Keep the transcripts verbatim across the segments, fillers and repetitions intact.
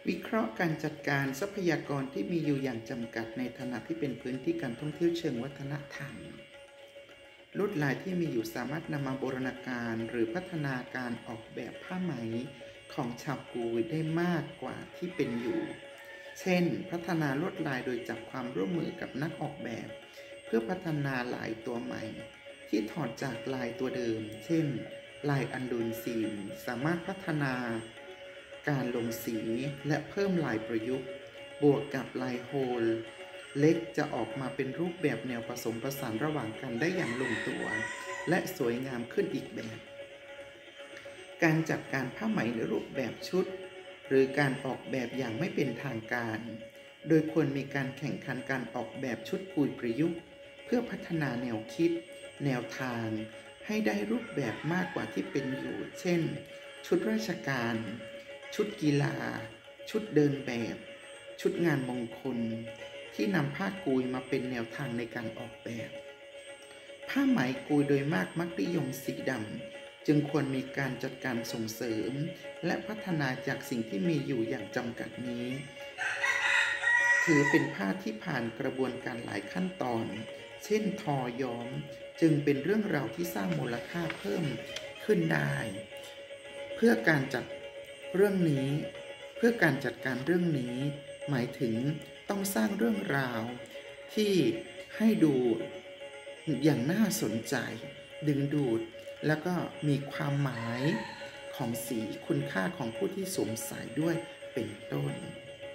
วิเคราะห์การจัดการทรัพยากรที่มีอยู่อย่างจำกัดในฐานะที่เป็นพื้นที่การท่องเที่ยวเชิงวัฒนธรรมลวดลายที่มีอยู่สามารถนำมาบูรณาการหรือพัฒนาการออกแบบผ้าไหมของชาวกุยได้มากกว่าที่เป็นอยู่เช่นพัฒนาลวดลายโดยจับความร่วมมือกับนักออกแบบเพื่อพัฒนาลายตัวใหม่ที่ถอดจากลายตัวเดิมเช่นลายอันดูนซีนสามารถพัฒนาการลงสีและเพิ่มลายประยุกต์บวกกับลายโฮลเล็กจะออกมาเป็นรูปแบบแนวผสมผสานระหว่างกันได้อย่างลงตัวและสวยงามขึ้นอีกแบบการจัดการผ้าไหมในรูปแบบชุดหรือการออกแบบอย่างไม่เป็นทางการโดยควรมีการแข่งขันการออกแบบชุดกุยประยุกต์เพื่อพัฒนาแนวคิดแนวทางให้ได้รูปแบบมากกว่าที่เป็นอยู่เช่นชุดราชการชุดกีฬาชุดเดินแบบชุดงานมงคลที่นำผ้ากุยมาเป็นแนวทางในการออกแบบผ้าไหมกุยโดยมากมักนิยมสีดำจึงควรมีการจัดการส่งเสริมและพัฒนาจากสิ่งที่มีอยู่อย่างจำกัดนี้ถือเป็นผ้าที่ผ่านกระบวนการหลายขั้นตอนเช่นทอย้อมจึงเป็นเรื่องราวที่สร้างมูลค่าเพิ่มขึ้นได้เพื่อการจัดเรื่องนี้เพื่อการจัดการเรื่องนี้หมายถึงต้องสร้างเรื่องราวที่ให้ดูอย่างน่าสนใจดึงดูดแล้วก็มีความหมายของสีคุณค่าของผู้ที่สวมใส่ด้วยเป็นต้น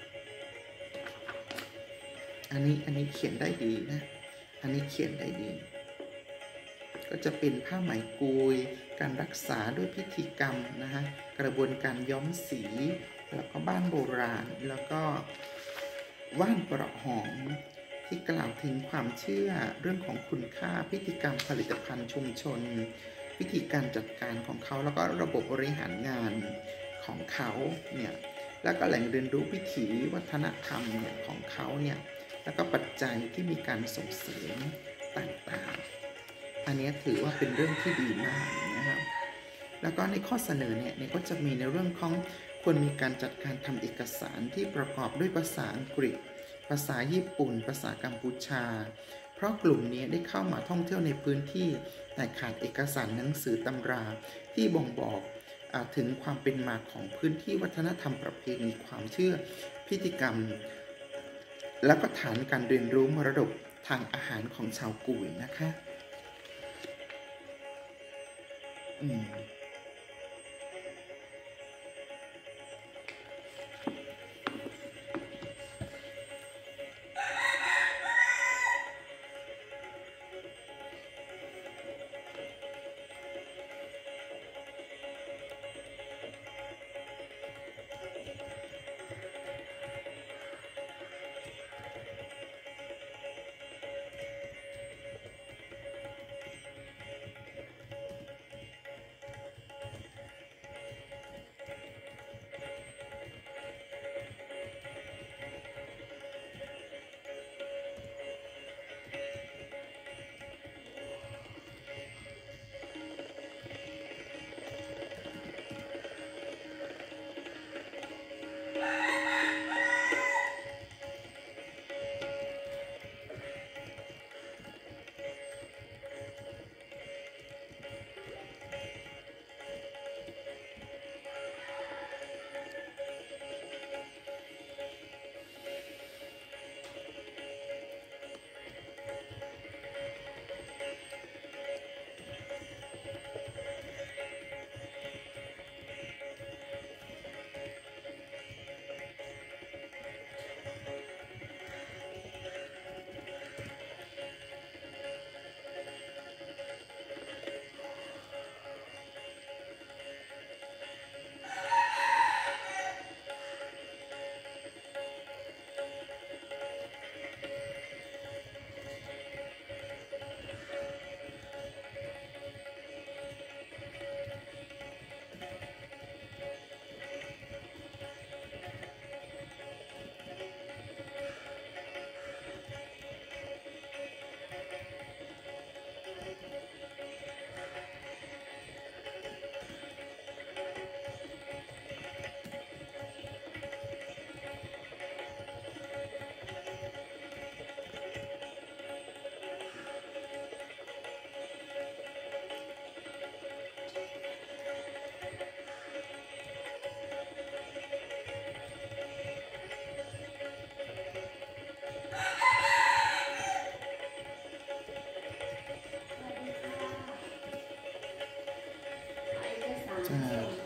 อันนี้อันนี้เขียนได้ดีนะอันนี้เขียนได้ดีก็จะเป็นผ้าไหมกุยการรักษาด้วยพิธีกรรมนะฮะกระบวนการย้อมสีแล้วก็บ้านโบราณแล้วก็ว่านประหอมที่กล่าวถึงความเชื่อเรื่องของคุณค่าพิธีกรรมผลิตภัณฑ์ชุมชนวิธีการจัดการของเขาแล้วก็ระบบบริหารงานของเขาเนี่ยแล้วก็แหล่งเรียนรู้วิถีวัฒนธรรมเนี่ยของเขาเนี่ยแล้วก็ปัจจัยที่มีการส่งเสริมต่างๆอันนี้ถือว่าเป็นเรื่องที่ดีมากนะครับแล้วก็ในข้อเสนอเนี่ยเนี่ยก็จะมีในเรื่องของควรมีการจัดการทำเอกสารที่ประกอบด้วยภาษาอังกฤษภาษาญี่ปุ่นภาษากัมพูชาเพราะกลุ่มนี้ได้เข้ามาท่องเที่ยวในพื้นที่แต่ขาดเอกสารหนังสือตำราที่บ่งบอกถึงความเป็นมาของพื้นที่วัฒนธรรมประเพณีความเชื่อพิธีกรรมและก็ฐานการเรียนรู้มรดกทางอาหารของชาวกุยนะคะอืมจ้า